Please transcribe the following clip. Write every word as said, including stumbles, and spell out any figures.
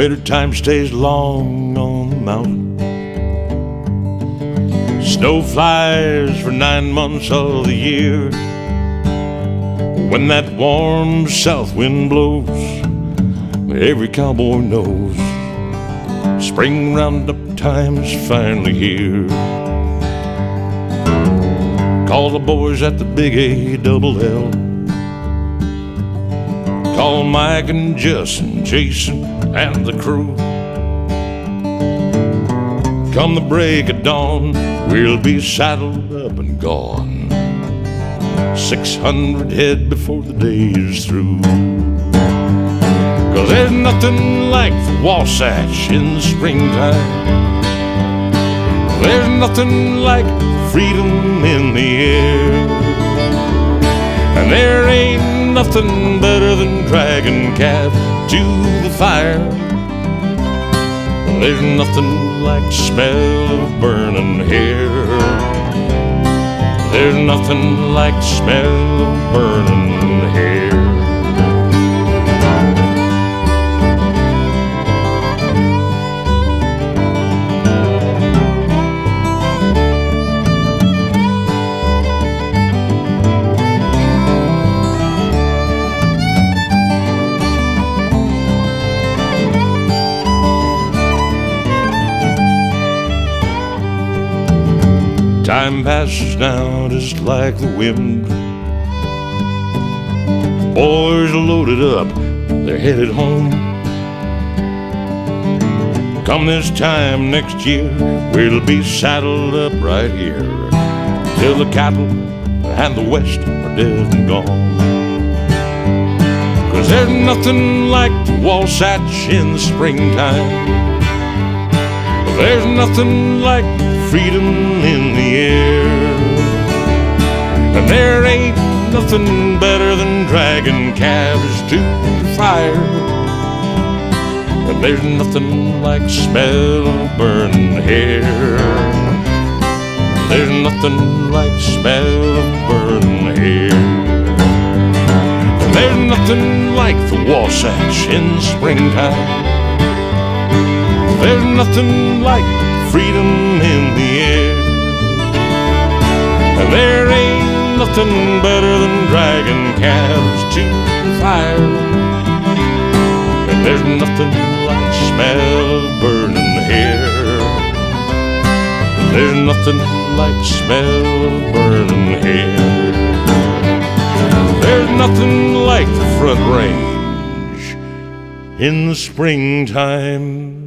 Wintertime stays long on the mountain. Snow flies for nine months of the year. When that warm south wind blows, every cowboy knows spring roundup time's finally here. Call the boys at the Big A double L. Call Mike and Justin, Jason and the crew. Come the break of dawn, we'll be saddled up and gone, six hundred head before the day is through. Cause there's nothing like the Wasatch in the springtime. There's nothing like freedom in the air. And there ain't nothing better than dragging calves to the fire. There's nothing like the smell of burning hair. There's nothing like the smell of burning hair. Time passes now just like the wind. Boys are loaded up, they're headed home. Come this time next year, we'll be saddled up right here till the cattle and the west are dead and gone. Cause there's nothing like the Wasatch in the springtime. There's nothing like freedom in the air. And there ain't nothing better than dragging calves to the fire. And there's nothing like the smell of burning hair. There's nothing like the smell of burning hair. And there's nothing like the Wasatch in the springtime. There's nothing like freedom in the air. And there ain't nothing better than dragging calves to the fire. And there's nothing like the smell of burning hair. There's nothing like the smell of burning hair. There's nothing like the Front Range in the springtime.